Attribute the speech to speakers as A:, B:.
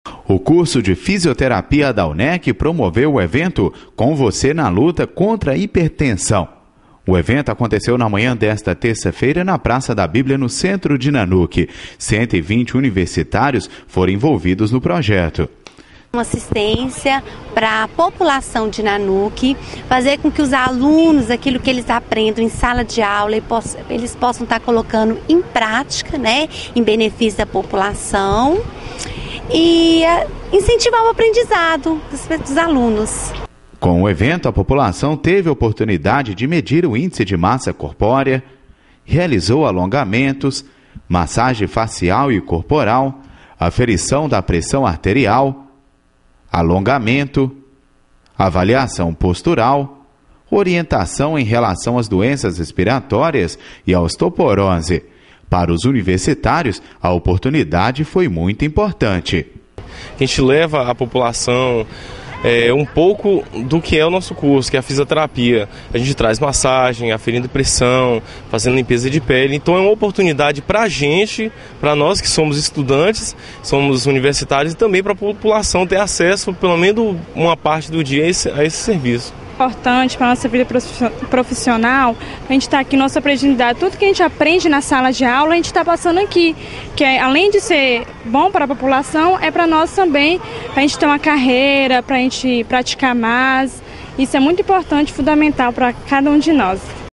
A: O curso de fisioterapia da UNEC promoveu o evento Com Você na Luta contra a Hipertensão. O evento aconteceu na manhã desta terça-feira na Praça da Bíblia, no centro de Nanuque. 120 universitários foram envolvidos no projeto.
B: Uma assistência para a população de Nanuque, fazer com que os alunos, aquilo que eles aprendem em sala de aula, eles possam estar colocando em prática, né, em benefício da população e incentivar o aprendizado dos alunos.
A: Com o evento, a população teve a oportunidade de medir o índice de massa corpórea, realizou alongamentos, massagem facial e corporal, aferição da pressão arterial, alongamento, avaliação postural, orientação em relação às doenças respiratórias e à osteoporose. Para os universitários, a oportunidade foi muito importante.
C: A gente leva à população um pouco do que é o nosso curso, que é a fisioterapia. A gente traz massagem, aferindo pressão, fazendo limpeza de pele. Então é uma oportunidade para a gente, para nós que somos estudantes, somos universitários, e também para a população ter acesso, pelo menos uma parte do dia, a esse serviço.
D: Importante para a nossa vida profissional, a gente está aqui, nossa aprendizagem, tudo que a gente aprende na sala de aula, a gente está passando aqui, que além de ser bom para a população, é para nós também, para a gente ter uma carreira, para a gente praticar mais. Isso é muito importante, fundamental para cada um de nós.